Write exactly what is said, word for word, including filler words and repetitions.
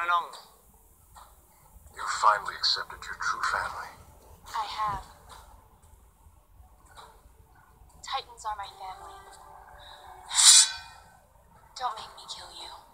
tanong. You finally accepted your true family. I have. Titans are my family. Don't make me kill you.